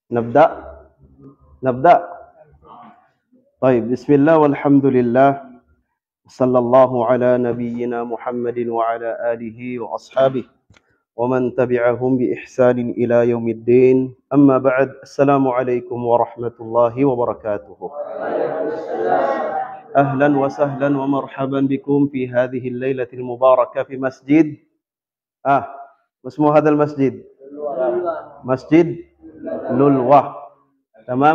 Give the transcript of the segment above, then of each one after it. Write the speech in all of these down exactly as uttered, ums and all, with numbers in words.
نبدأ نبدأ طيب بسم الله والحمد لله صلى الله على نبينا محمد وعلى آله وأصحابه ومن تبعهم بإحسان إلى يوم الدين أما بعد السلام عليكم ورحمة الله وبركاته أهلا وسهلا ومرحبا بكم في هذه الليلة المباركة في مسجد آه ما اسم هذا المسجد مسجد للوة تمام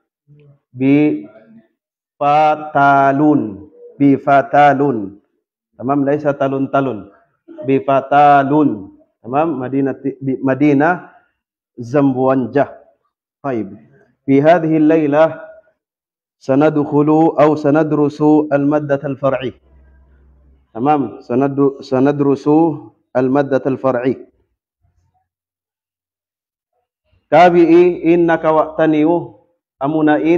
بفتالون بفتالون تمام ليس تالون تالون بفتالون تمام مدينة مدينة زمبوانجة. طيب في هذه الليلة سندخل أو سندرس المادة الفرعي. تمام سندرس المادة الفرعي. كابي إنك وقتنيو أمونين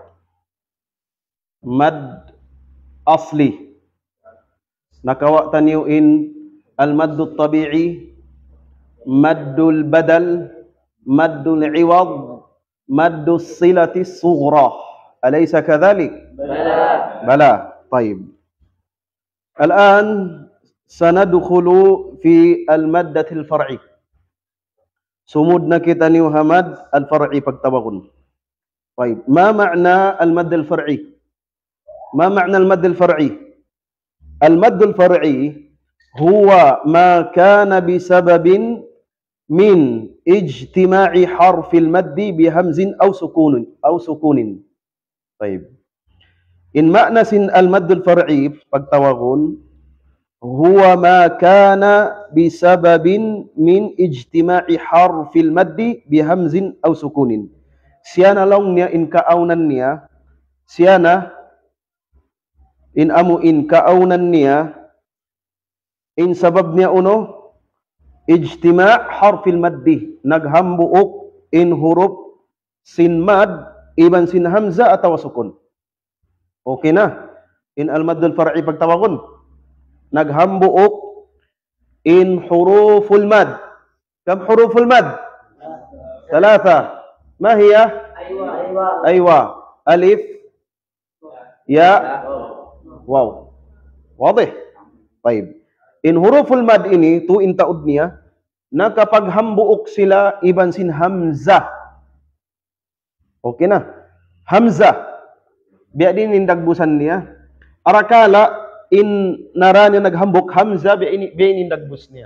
مد أصلي نكوقتنيو إن المد الطبيعي مد البدل مد العوض مد الصلة الصغرى أليس كذلك؟ بلى بلى. طيب الآن سندخل في المادة الفرعي. سمودنا كتانيو همد الفرعي فاكتبغن. طيب ما معنى المد الفرعي؟ ما معنى المد الفرعي؟ المد الفرعي هو ما كان بسبب من اجتماع حرف المد بهمز أو سكون أو سكون. طيب إن معنى المد الفرعي فاكتوغون هو ما كان بسبب من اجتماع حرف المد بهمز أو سكون. سيانا لونيا إن كأوننيا سيانا in amu in kaunan niya in sababnya uno ijtima' harfil maddi naghambuuk in huruf sin mad iban sin hamza atau sukun. Okay na in al mad al far'i pagtawagon naghambuuk in huruful mad. Kam huruful mad? ثلاثة. ما هي؟ أيوة أيوة ألف ياء واو. واضح. طيب in huruful mad ini tu in taud niya na kapag hambuok sila iban sin hamzah. Okay na hamzah biya din in dagbusan niya arakala in naranya naghambuk hamzah biya in biya in dagbus niya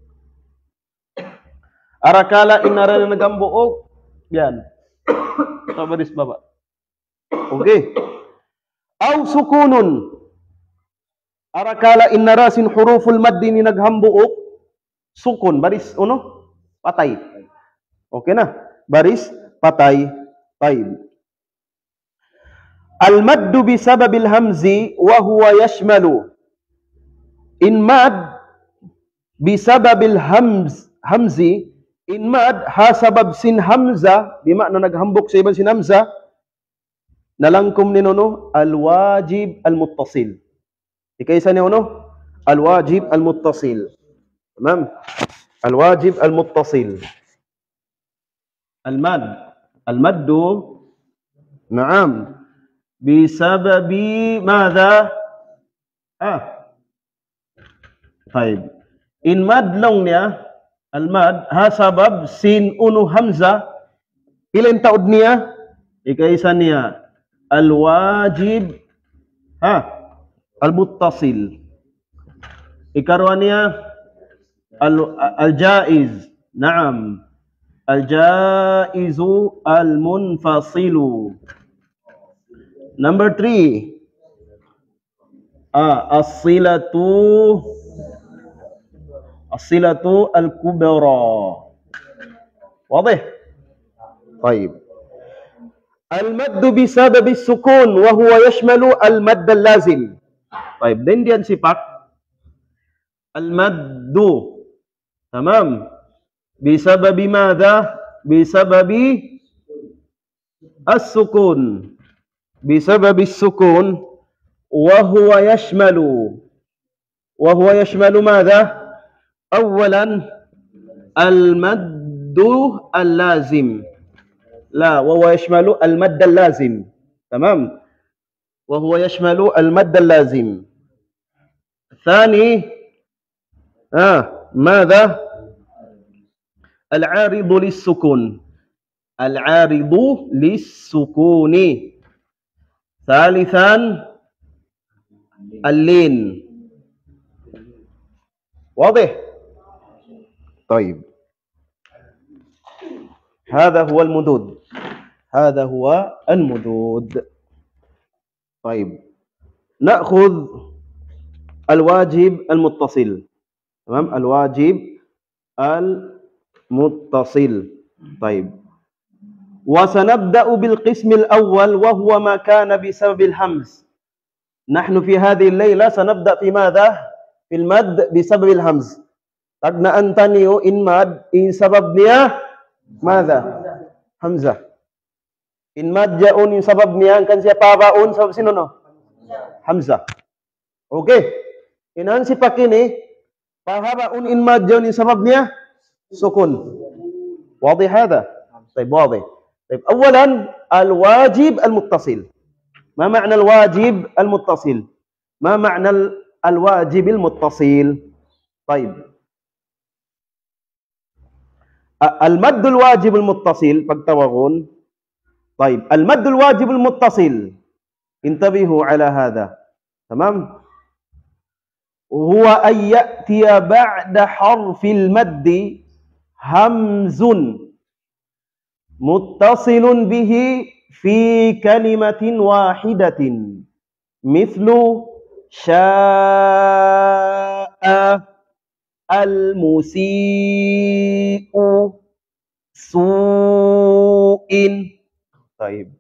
arakala in naranya naghambuok yan sabaris baba. Okay au sukunun arakala in narasin huruful maddi ni naghambuok sukun baris uno patay. Okay na baris patay. Taib al maddu bisababil hamzi wa huwa yashmalu in mad bisababil hamz hamzi in mad ha sabab sin hamza bimakna naghambuk sa iban sin hamza nalangkum ni nono al wajib al muttasil. Ikaysa ni uno al wajib al muttasil. Tamam al wajib al muttasil al mad al maddu na'am bisababi madha ah طيب in mad long niya al mad ha sabab sin uno hamza ilan taud niya ikaysa niya al wajib ha al muttasil ikarwa niya al al jaiz. Naam al jaizu al munfasilu. Number three ah as-silatu as-silatu al kubra. واضح. طيب المد بسبب السكون وهو يشمل المد اللازم. طيب din diyan sipak المد تمام بسبب ماذا؟ بسبب السكون بسبب السكون وهو يشمل وهو يشمل ماذا؟ أولا المد اللازم لا، وهو يشمل المد اللازم. تمام، وهو يشمل المد اللازم. ثاني، آه ماذا؟ العارض للسكون، العارض للسكون. ثالثا اللين. واضح؟ طيب، هذا هو المدود، هذا هو المدود. طيب، نأخذ الواجب المتصل. تمام، الواجب المتصل. طيب، وسنبدأ بالقسم الأول وهو ما كان بسبب الهمز. نحن في هذه الليلة سنبدأ في ماذا؟ في المد بسبب الهمز. تقنا أنتنيو إن مد إن سببني ماذا؟ همزة. إن مد جاءون إن سببني كان siapa baun sebab sini no? Hamzah. Oke. Okay. Inan si pakai ni baun إن مد جاءون إن سببني سكون. واضح هذا؟ طيب واضح. طيب أولا الواجب المتصل. ما معنى الواجب المتصل؟ ما معنى الواجب المتصل؟ طيب، المد الواجب المتصل فاكتبون. طيب، المد الواجب المتصل انتبهوا على هذا. تمام، هو أن يأتي بعد حرف المد همز متصل به في كلمة واحدة مثل شاء المسيء سوء. طيب،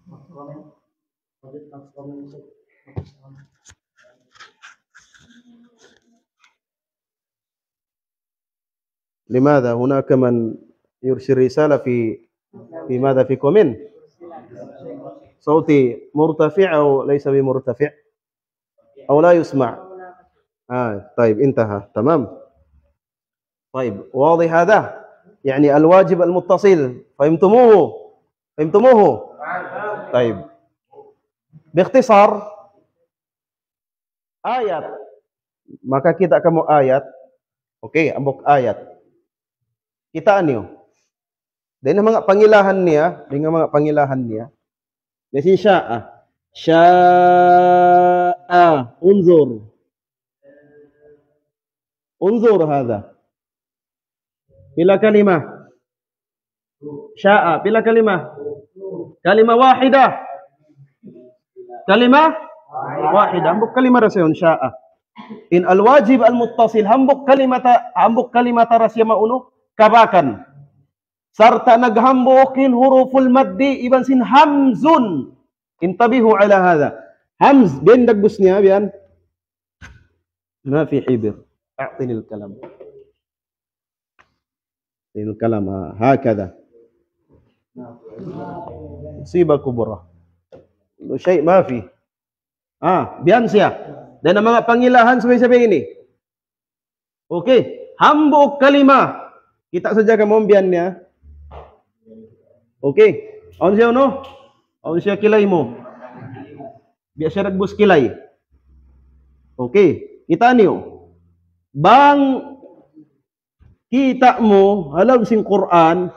لماذا هناك من يرسل رسالة في في ماذا في كومنت؟ صوتي مرتفع أو ليس بمرتفع أو لا يسمع؟ آه طيب انتهى تمام. طيب واضح هذا؟ يعني الواجب المتصل فهمتموه؟ فهمتموه؟ طيب باختصار ayat, maka kita akan mau ayat. Okey, ambok ayat. Kita niyo. Dengan mga pangilahan niya, dengan mga pangilahan niya. Kasi sya'a. Sya'a. Unzur. Unzur hadha. Bila kalimah? Sya'a. Bila kalimah? Kalimah wahidah. Kalimah wahidah. Ambok kalimah rasyon sya'a. In al-wajib al-muttasil hambuk kalimata hambuk kalimata rasya mauno kabakan sarta naghambukin huruful maddi iban sin hamzun. Intabihu ala hadha. Hamz bin dagbusnya bian ma fi hibir. A'tini al-kalam. A'tini al-kalam hakadha. Musiba kubra. Lo syai' ma fi. Ah, bian siya. Dan mga pangilahan sabay-sabay ini. Okey, hambuk kalimah. Kita saja kamombian niya. Okey. On siya no? On siya kilay mo. Biasa nagbus kilay. Okey, kita niyo. Bang kita mo halaw sing Quran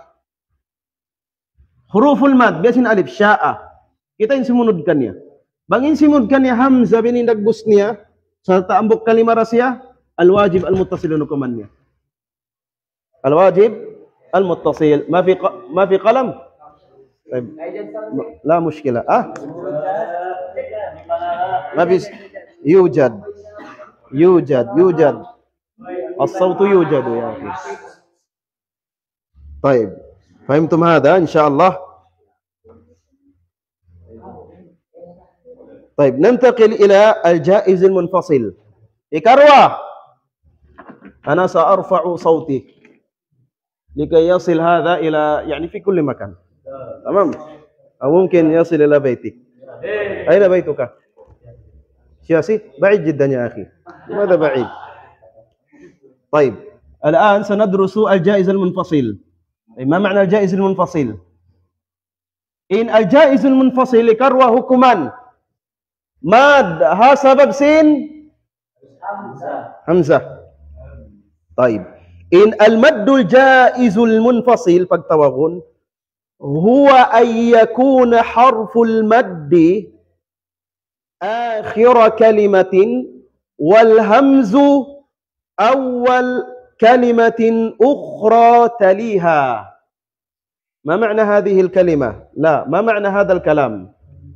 huruful mad biasin alif sya'a. Kita yung sumunodkan niya. Bangin simudkan niya hamzah binindag bus niya serta ambok kalimah rasya al-wajib al-muttasil nukuman niya. Al-wajib al-muttasil ma fi ma fi qalam. طيب لا مشكلة ah ما في يوجد يوجد يوجد الصوت يوجد يا أخي. طيب فهمتم هذا إن شاء الله. طيب ننتقل إلى الجائز المنفصل. إكروة أنا سأرفع صوتي لكي يصل هذا إلى يعني في كل مكان. تمام؟ أو ممكن يصل إلى بيتك. أين بيتك؟ سياسي؟ بعيد جدا يا أخي. لماذا بعيد؟ طيب الآن سندرس الجائز المنفصل. ما معنى الجائز المنفصل؟ إن الجائز المنفصل إكروة حكمان ماد ها سبب سين همزة. طيب إن المد الجائز المنفصل فاكتوغن هو أن يكون حرف المد آخر كلمة والهمز أول كلمة أخرى تليها. ما معنى هذه الكلمة؟ لا، ما معنى هذا الكلام؟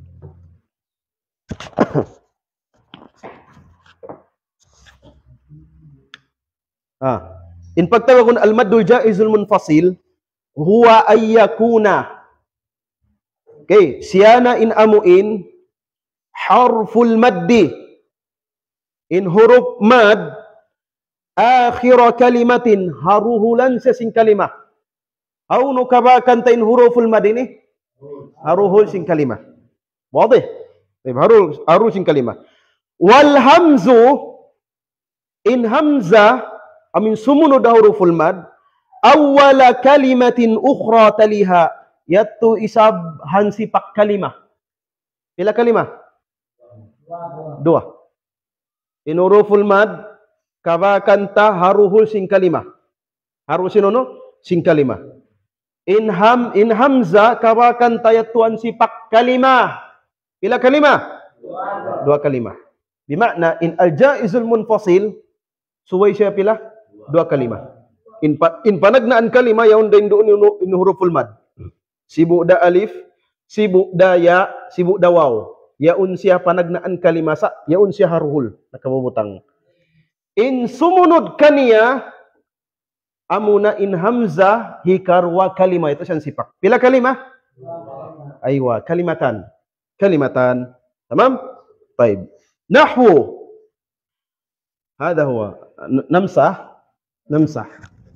Ah, in pagtawag al-maddul jaizul munfasil huwa ay yakuna. Okay, siyana in amuin harful maddi in huruf mad akhir kalimatin haruhulan sa sing kalimah. Aw no kabakan ta in huruful mad ini haruhul sing kalimah. Wadih? Tayyib harul harul sing kalimah. Wal hamzu in hamzah amin sumunod huruful mad awwala kalimatin ukhra taliha yaitu isab hansi pak kalimah. Pila kalimah? Dua. In huruful mad kabakan ta haruhul sing kalimah. Haru sinono sing kalimah. In ham in hamza kabakan ta yaitu hansi pak kalimah. Pila kalimah? Dua kalimah. Bimakna in al-jaizul munfasil suway siya pila? Dua kalimah. In, pa, in panagnaan kalimah yaun din doon in huruful mad. Sibu da alif, sibu da ya, sibu da waw. Yaun siya panagnaan kalimah sa, yaun siya haruhul. Nakabubutang. In sumunod kaniya, amuna in hamzah hikarwa kalimah. Ito siyang sipak. Pila kalimah? أيوة كلمتان كلمتان تمام. طيب نحو هذا هو نمسح نمسح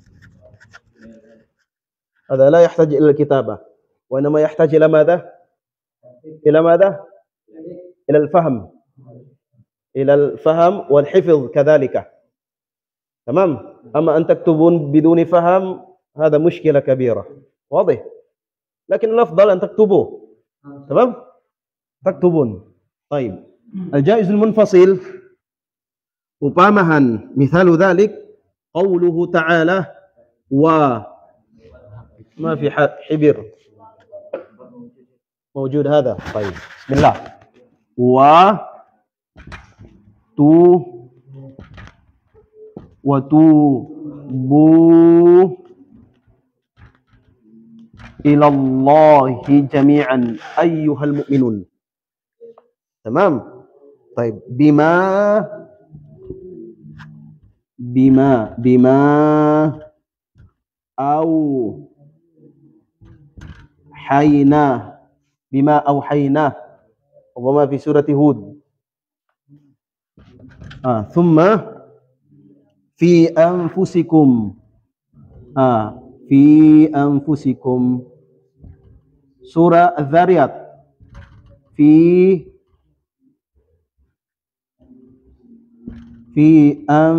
هذا لا يحتاج إلى الكتابة وإنما يحتاج إلى ماذا؟ إلى ماذا؟ إلى الفهم إلى الفهم والحفظ كذلك تمام. أما أن تكتبون بدون فهم هذا مشكلة كبيرة واضح. لكن الأفضل أن تكتبوه تمام تكتبون. طيب الجائز المنفصل upamahan مثال ذلك قوله تعالى و ما في حبر موجود هذا. طيب بسم الله و تو وتوبوا إلى الله جميعا أيها المؤمنون تمام. طيب بما بما بما أو حينا بما أوحينا وما في سورة هود. آه ثم في أنفسكم آه في أنفسكم سورة الذاريات في في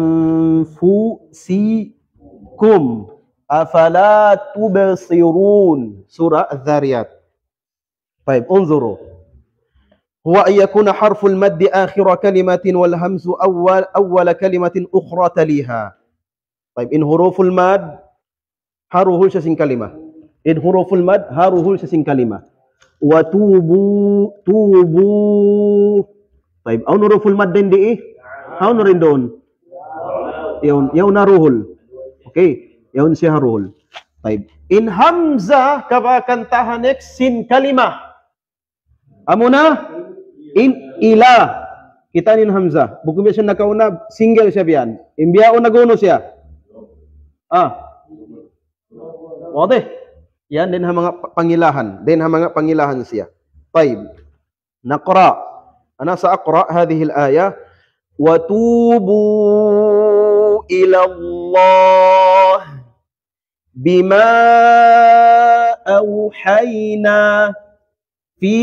أنفسكم أفلا تبصرون سورة الذاريات. طيب انظروا هو أن يكون حرف المد آخر كلمة والهمز أول أول كلمة أخرى تليها. طيب إن حروف المد haruhul sesing kalimah. In huruful mad haruhul sesing kalimah. Wa tubu tubu. Baik, au huruful mad den di hau nurindon. Yaun yaun haruhul. Okey, yaun si haruhul. Baik. In hamzah kabakan tahanek sin kalimah. Amuna in ila kita in hamzah. Buku biasa nakauna single siya biyan. Imbia una gono siya. Ah. Wadih. Yan din ha mga pangilahan, din ha mga pangilahan siya. Taib. Naqra. Ana sa aqra hadhihi al-aya wa tubu ila Allah bima awhayna fi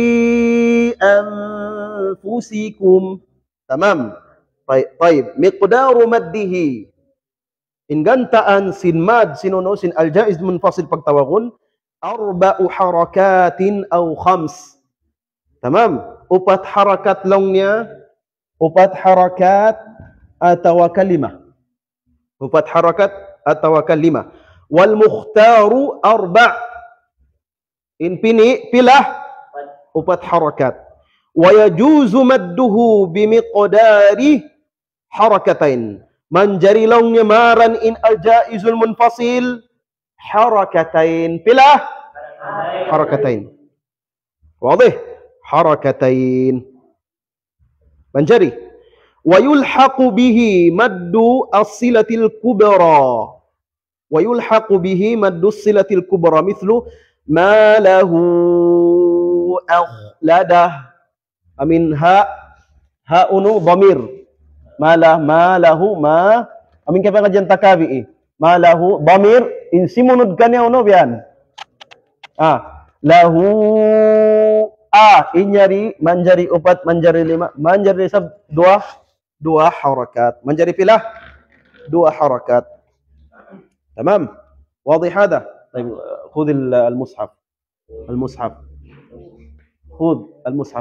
anfusikum. Tamam. Taib, taib. Miqdaru maddihi in gantaan sin mad sinuno sin al-jaiz munfasil pagtawagun arba'u harakatin aw khams. Tamam, upat harakat longnya upat harakat atau kalimah. Upat harakat atau kalimah. Wal mukhtaru arba' in pini pilah upat harakat. Wa yajuzu madduhu bimiqdari harakatain. Manjari longnya maran in al-jaizul munfasil harakatain. Pilah harakatain. Wadih? Harakatain. Manjari. Wa yulhaqu bihi maddu as-silatil kubra. Wa yulhaqu bihi maddu as-silatil kubra mithlu ma lahu akhladah. Amin ha ha unu dhamir. Malah malahu ma amin kaya ngajian takabi malahu dhamir in simunudkan ya uno bian ah lahu ah inyari manjari upat manjari lima manjari sab dua dua harakat manjari pilah dua harakat. Tamam واضح هذا. طيب خذ المصحف المصحف خذ المصحف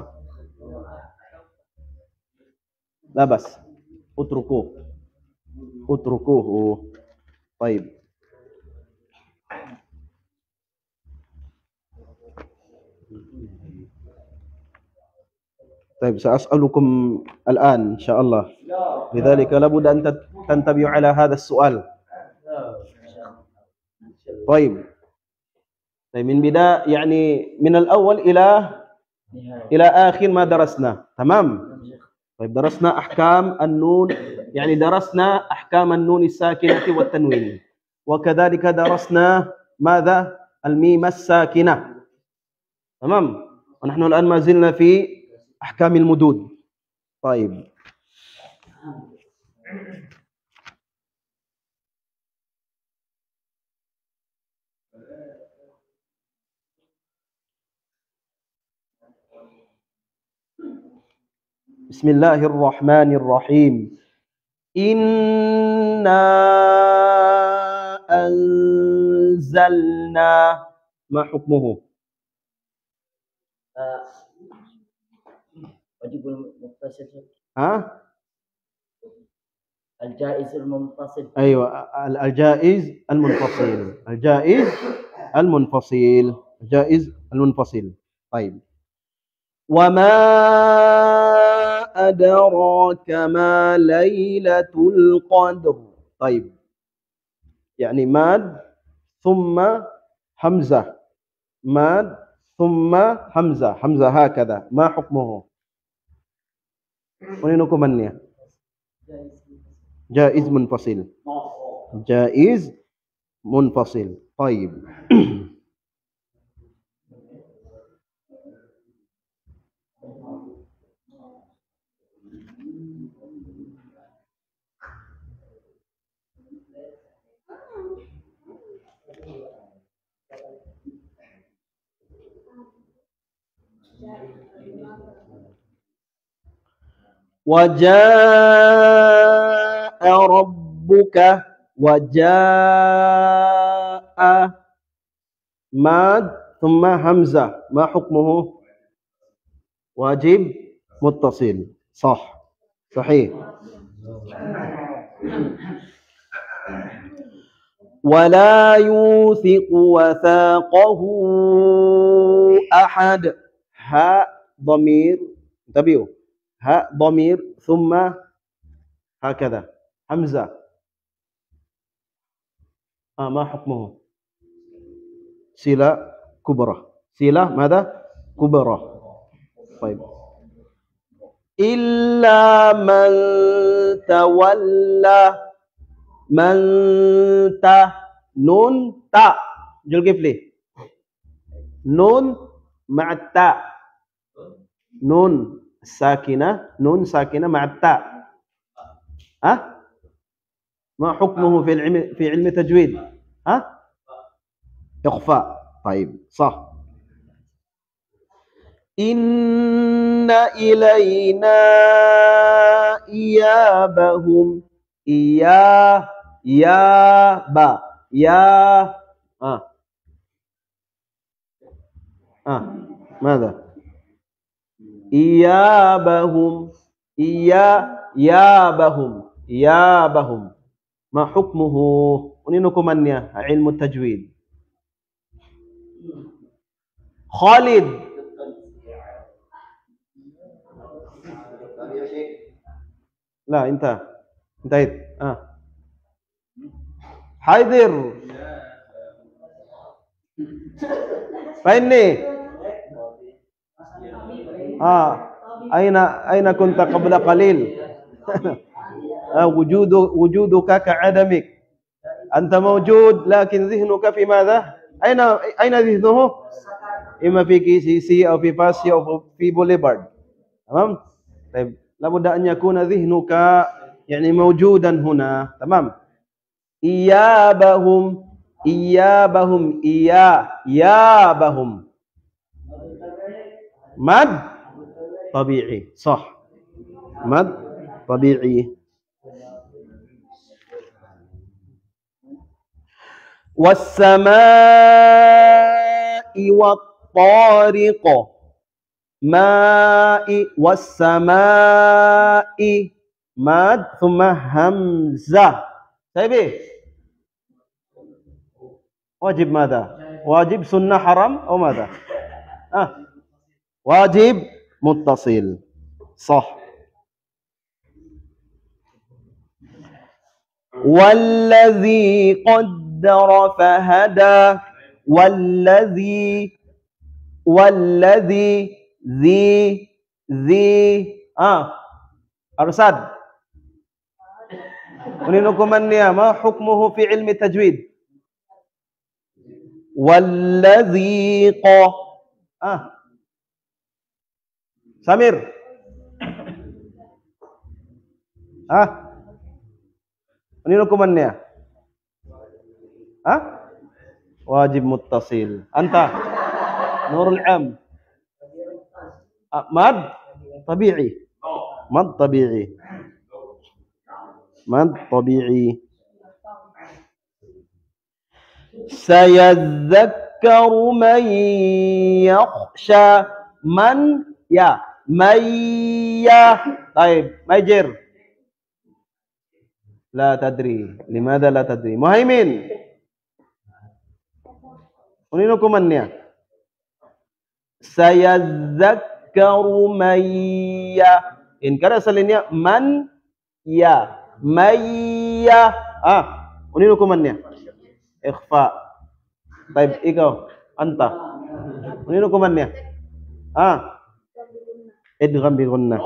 لا بس اتركوه اتركوه. طيب طيب سأسألكم الآن إن شاء الله لذلك لابد أن تنتبهوا على هذا السؤال. طيب طيب من بداية يعني من الأول إلى إلى آخر ما درسنا. تمام. طيب درسنا أحكام النون يعني درسنا أحكام النون الساكنة والتنوين وكذلك درسنا ماذا الميم الساكنة. تمام. ونحن الآن ما زلنا في أحكام المدود. طيب بسم الله الرحمن الرحيم. إنا أنزلنا، ما حكمه؟ واجب المتصل. ها؟ الجائز المنفصل. أيوة، الجائز المنفصل. الجائز المنفصل. الجائز المنفصل. طيب. وما أدراك ما ليلة القدر. طيب، يعني ماد ثم همزة، ماد ثم همزة، همزة هكذا، ما حكمه؟ ونينكم مني جائز منفصل. جائز منفصل. طيب. وجاء ربك. وجاء ماد ثم همزة، ما حكمه؟ واجب متصل. صح، صحيح. ولا يوثق وثاقه أحد. ها ضمير، انتبهوا، ها ضمير ثم هكذا همزة. آه ما حكمه؟ صلة كبرى. صلة ماذا؟ كبرى. طيب. إلا من تولى. من تا نون تا جل كيف ليه نون مع التاء، نون ساكنة، نون ساكنة مع التاء. أه؟ ما حكمه في العلم في علم التجويد؟ أه؟ إخفاء. طيب صح. إن إلينا إيابهم. إياه يا با يا آه آه ماذا؟ إيابهم. إيا يابهم. يابهم، ما حكمه؟ ونينكم أنيا علم التجويد. خالد. لا انتهى، انتهيت. آه. حيدر. فإني آه أين أين كنت قبل قليل؟ آه وجود وجودك كعدمك. أنت موجود لكن ذهنك في ماذا؟ أين أين ذهنه؟ إما في كي سي سي أو في باسي أو في بوليفارد. تمام؟ طيب، لابد أن يكون ذهنك يعني موجودا هنا. تمام؟ إيابهم. إيابهم. إيا يابهم مد طبيعي. صح، مد طبيعي. والسماء والطارق. ماء والسماء مد ثم همزة. طيب، واجب ماذا؟ واجب سنة حرام أو ماذا؟ آه. واجب متصل. صح. والذي قدر فهدى. والذي والذي ذي ذي آه أرساد. ونينكم أنيا ما حكمه في علم التجويد؟ والذي ق آه Samir. Ah, ini hukumannya. Ah, wajib muttasil. Anta, Nurul Am. Ah, mad tabi'i. Mad tabi'i. Mad tabi'i. Sayadzakkaru man yakhsha. Man ya. Mayya. Baik, majir. La tadri. Limada la tadri? Muhaimin. Ini hukumannya. Sayadzakkaru man ya. In kana asalnya man ya. Mayya. Ah, ini hukumannya. Ikhfa. Taib ikaw. Anta. Ini hukumannya. Ah. Idgham bi gunnah.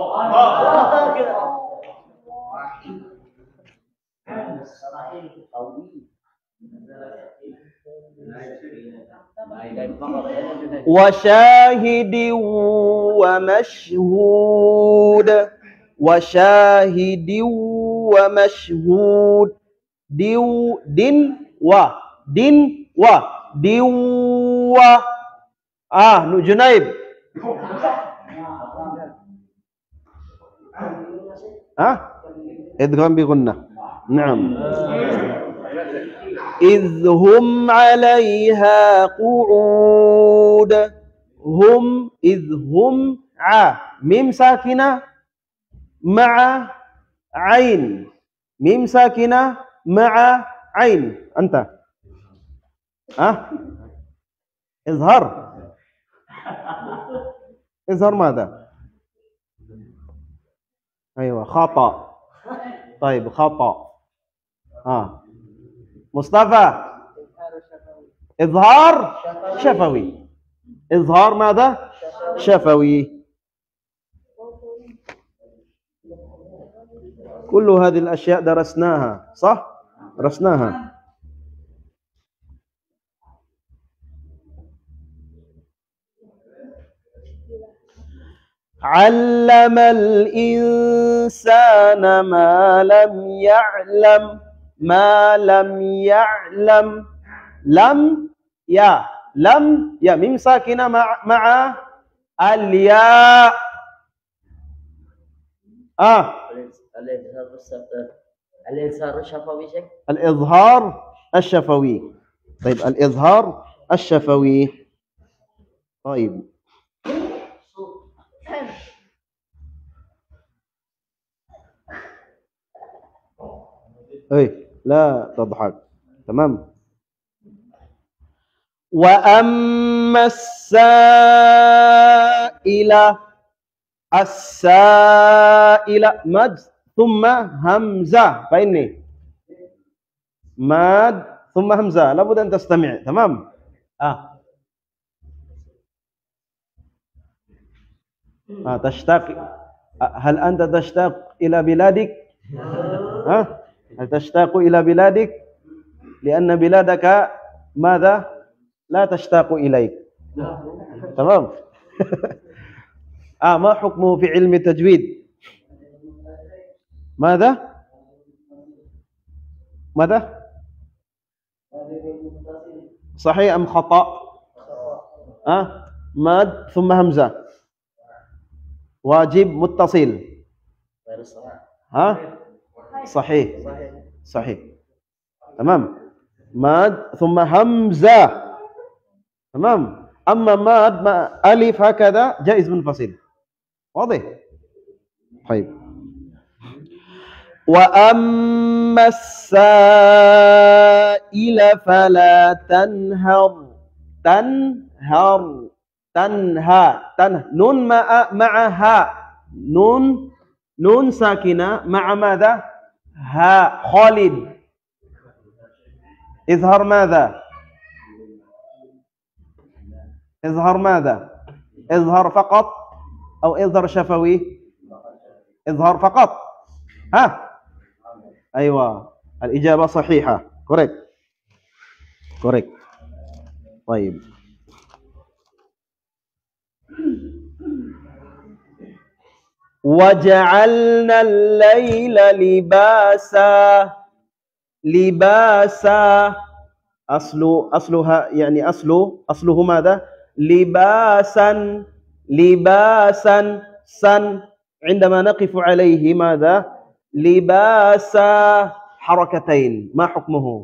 Wa syahidin wa mashhud. Wa syahidin wa mashhud. Diw din wa din wa diwa. Ah, Nu Junaib. Ah, idgham bi gunnah. Naam. إذ هم عليها قعود. هم إذ هم ع ميم ساكنة مع عين. ميم ساكنة مع عين. أنت ها إظهار. إظهار ماذا؟ أيوة خطأ. طيب خطأ. ها مصطفى إظهار شفوي. إظهار ماذا؟ شفوي. كل هذه الأشياء درسناها صح؟ درسناها. علم الإنسان ما لم يعلم. ما لم يعلم. لم يا لم يا ميم ساكنة مع مع الياء. آه الإظهار الشفوي شيخ. الإظهار الشفوي. طيب الإظهار الشفوي. طيب أي لا تضحك. تمام. وأما السائل. السائل مد ثم همزة. فإني مد ثم همزة لابد أن تستمع. تمام. آه. آه تشتاق. هل أنت تشتاق إلى بلادك؟ ها؟ آه؟ هل تشتاق إلى بلادك؟ لأن بلادك ماذا؟ لا تشتاق إليك. تمام. آه ما حكمه في علم التجويد؟ ماذا؟ ماذا؟ صحيح أم خطأ؟ آه ماد ثم همزة. واجب متصل. ها؟ صحيح صحيح. تمام. ماد ثم همزة. تمام. أما ماد ما ألف هكذا جائز منفصل. واضح؟ طيب. وأما السائل فلا تنهر. تنهر. تنهى. تنهى. نون مع مع ها. نون نون ساكنة مع ماذا؟ ها. خالد. اظهر ماذا؟ اظهر ماذا؟ اظهر فقط أو اظهر شفوي؟ اظهر فقط. ها أيوة الإجابة صحيحة. كوريكت كوريكت. طيب وجعلنا الليل لباسا لباسا أصل أصلها يعني أصل أصله ماذا؟ لباسا لباسا سن عندما نقف عليه ماذا؟ لباسا حركتين ما حكمه؟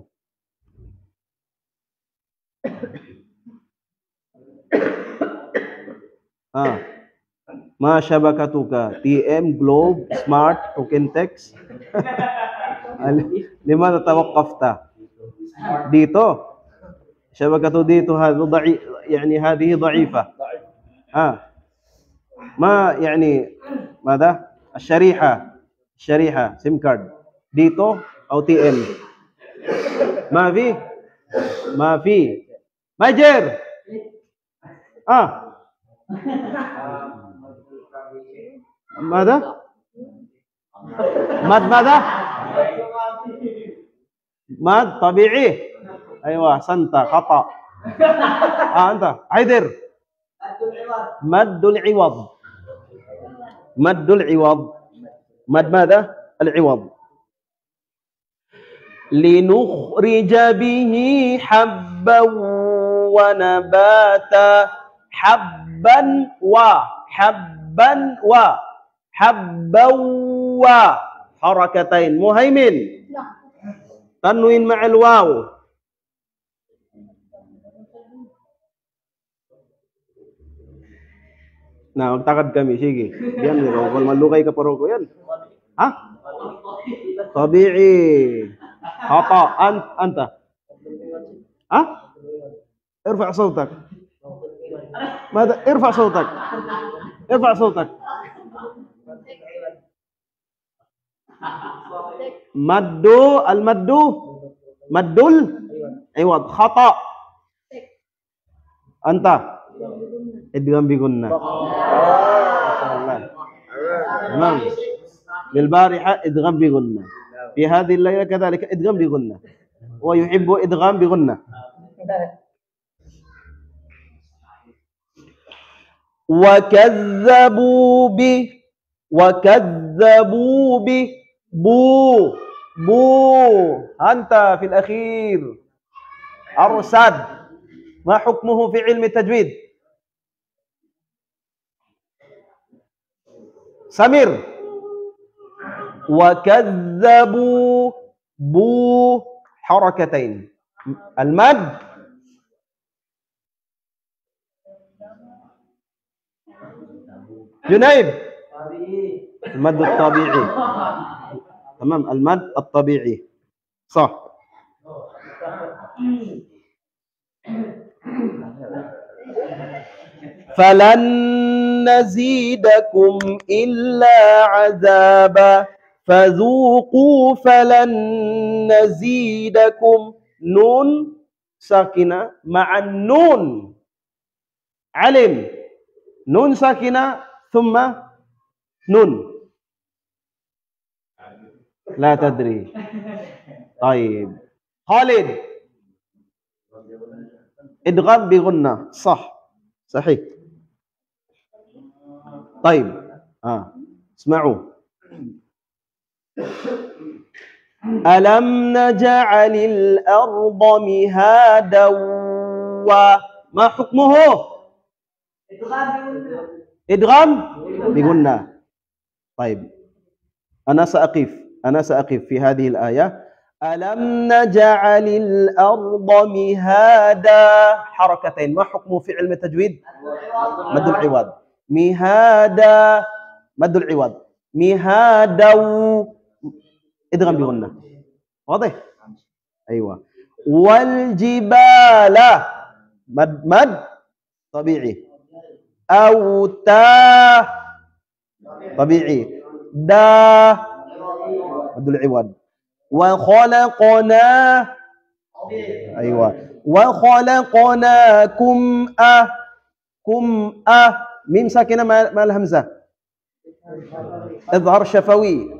آه. ما شبكتك؟ تي ام جلوب سمارت توكن تكس لماذا توقفت؟ ديتو شبكته ديتو هذا ضعيف يعني هذه ضعيفة. آه. ما يعني ماذا؟ الشريحة الشريحة سيم كارد ديتو أو تي ام ما في ما في ماجر آه ماذا؟ ماد ماذا؟ ماد طبيعي. أيوة أحسنت خطأ. آه أنت عيدر مد العوض مد العوض مد ماذا؟ العوض. لنخرج به حبا ونباتا حبا وحبا وحبا وحركتين مهيمن تنوين مع الواو. Nah, takad kami, sige. Yan, kalau malugay ka paro ko yan. Ha? Tabi'i. Khata. Ant, anta. Ha? Irfa' صوتك. ماذا؟ ارفع صوتك. ارفع صوتك. مدو المدو مدل عوض خطأ. أنت ادغام بغنة. تمام. بالبارحة ادغام بغنة، في هذه الليلة كذلك ادغام بغنة، ويحب ادغام بغنة. وكذبوا به وكذبوا به بو بو أنت في الأخير أرسد. ما حكمه في علم التجويد؟ سمير. وكذبوا بو حركتين المد جنيب المد الطبيعي. تمام المد الطبيعي صح. فلن نزيدكم إلا عذابا فذوقوا فلن نزيدكم. نون ساكنة مع النون علم نون ساكنة ثم نون لا تدري. طيب خالد ادغام بغنة صح صحيح. طيب آه. اسمعوا. ألم نجعل الأرض مهادا وما حكمه؟ إدغام بغنة. طيب أنا سأقف أنا سأقف في هذه الآية. ألم نجعل الأرض مهادا حركتين ما حكمه في علم التجويد؟ مد العوض. مهادا مد العوض مهادا ادغام بغنة واضح. أيوة. والجبال مد مد طبيعي. أوتا طبيعي. دا مد العوض. وخلقنا أيوة وخلقناكم أ كم أ ميم ساكنة مع الهمزة إظهار شفوي.